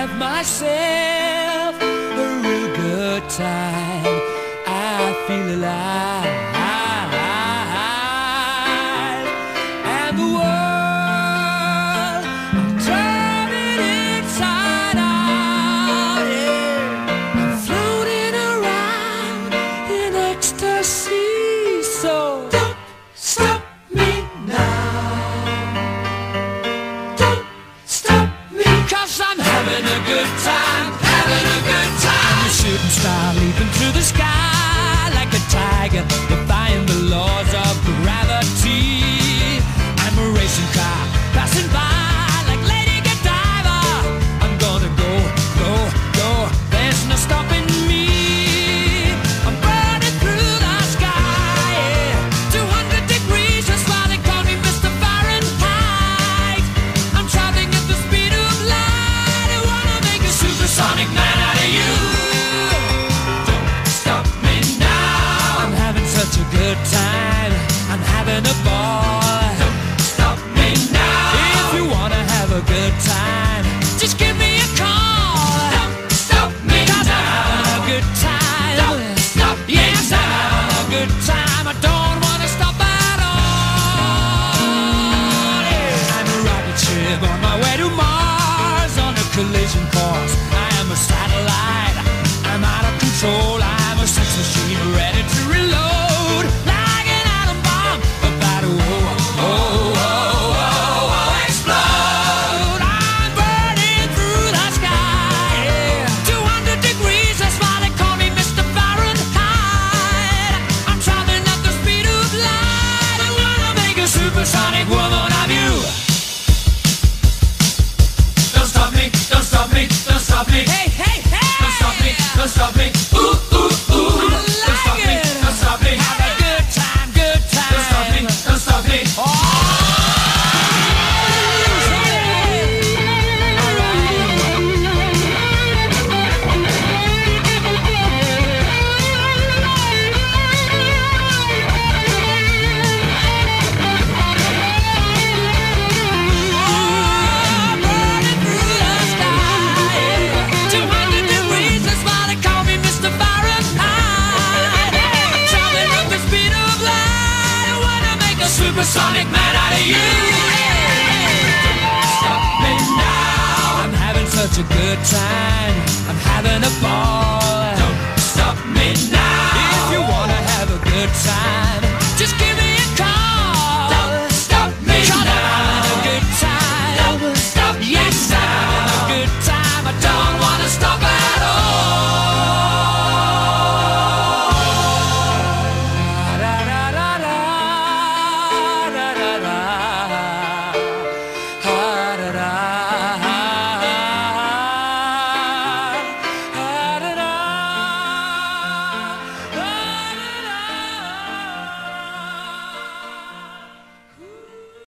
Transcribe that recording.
have myself a real good time. I feel alive, and the world, I'm turning inside out, yeah. I'm floating around in ecstasy, so don't stop me now. Don't stop me, 'cause I'm having a good time, having a good time. I'm a shooting star leaping through the sky like a tiger, defying the laws of gravity. I'm a racing car passing by like Lady Godiva. I'm gonna go, go, go, there's no stopping me. I'm burning through the sky, yeah. 200 degrees, that's why they call me Mr. Fahrenheit. I'm traveling at the speed of light. I wanna make a supersonic man out of you. Don't stop me now. I'm having such a good time, I'm having a ball. Don't stop me now. If you wanna have a good time, just give me a call. Don't stop me 'cause now. I'm having a good time. Don't stop me yes, now. I'm having a good time. I don't wanna stop at all. Yeah. I'm a rocket ship on my way to Mars on a collision course. I am a satellite, I'm out of control. I'm a sex machine ready to reload, like an atom bomb about to explode. I'm burning through the sky, yeah. 200 degrees, that's why they call me Mr. Fahrenheit. I'm traveling at the speed of light. I wanna make a supersonic woman of you. Don't stop me, don't stop me, don't stop me. Hey, hey, hey! Don't stop me, don't stop me. Ooh, ooh, ooh. Don't stop me, don't stop me. Have a good time, good time. Don't stop me, don't stop me. Oh! Burning through the sky, 200 degrees, that's why they call me Mr. Fahrenheit. I'm traveling at the speed of light. I wanna make a supersonic man out of you. Stop me now. I'm having such a good time, I'm having a ball.